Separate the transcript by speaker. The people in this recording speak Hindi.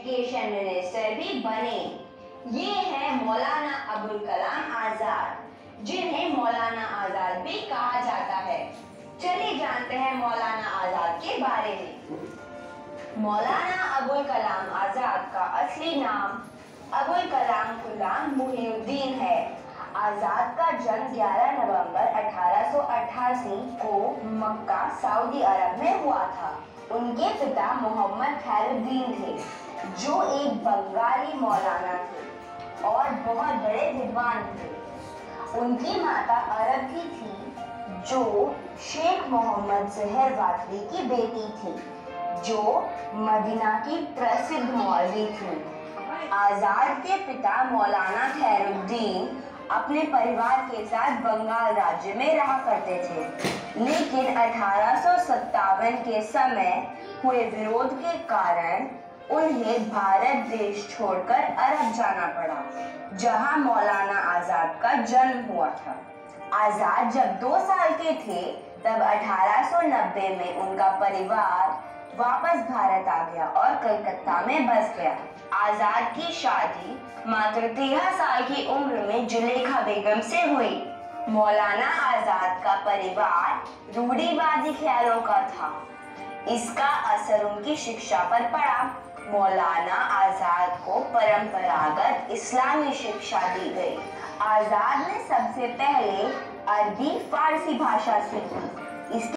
Speaker 1: एजुकेशन मिनिस्टर भी बने। ये है मौलाना अबुल कलाम आजाद, जिन्हें मौलाना आजाद भी कहा जाता है। चलिए जानते हैं मौलाना आजाद के बारे में। मौलाना अबुल कलाम आजाद का असली नाम अबुल कलाम गुलाम मुहिउद्दीन है। आजाद का जन्म 11 नवंबर 1888 को मक्का, सऊदी अरब में हुआ था। उनके पिता मोहम्मद खैरुद्दीन थे, जो एक बंगाली मौलाना थे और बहुत बड़े विद्वान थे। उनकी माता अरब की थी, जो शेख मोहम्मद सहरवातली की बेटी थी, जो मदीना की प्रसिद्ध मौलवी थी। आजाद के पिता मौलाना खैरुद्दीन अपने परिवार के साथ बंगाल राज्य में रहा करते थे, लेकिन 1857 के समय हुए विरोध के कारण उन्हें भारत देश छोड़कर अरब जाना पड़ा, जहां मौलाना आजाद का जन्म हुआ था। आजाद जब 2 साल के थे, तब 1890 में उनका परिवार वापस भारत आ गया और कलकत्ता में बस गया। आजाद की शादी मात्र 13 साल की उम्र में जुलेखा बेगम से हुई। मौलाना आजाद का परिवार रूढ़िवादी ख्यालों का था। इसका असर उनकी शिक्षा पर पड़ा। मौलाना आजाद को परंपरागत इस्लामी शिक्षा दी गई। आजाद ने सबसे पहले अरबी फारसी भाषा सीखी।